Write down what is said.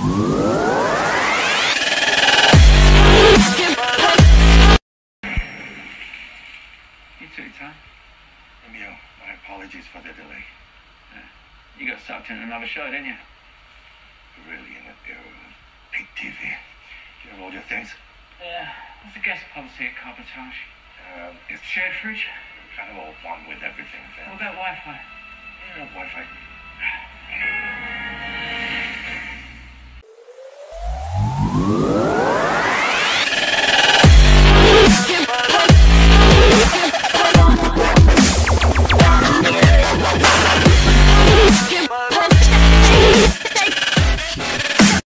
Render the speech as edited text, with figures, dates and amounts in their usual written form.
You took your time. Romeo, my apologies for the delay. You got sucked into another show, didn't you? We're really in an era of big TV. Do you have all your things? Yeah. What's the guest policy at Carbotage? It's Shared fridge? kind of all one with everything. What about Wi-Fi? Yeah, Wi-Fi.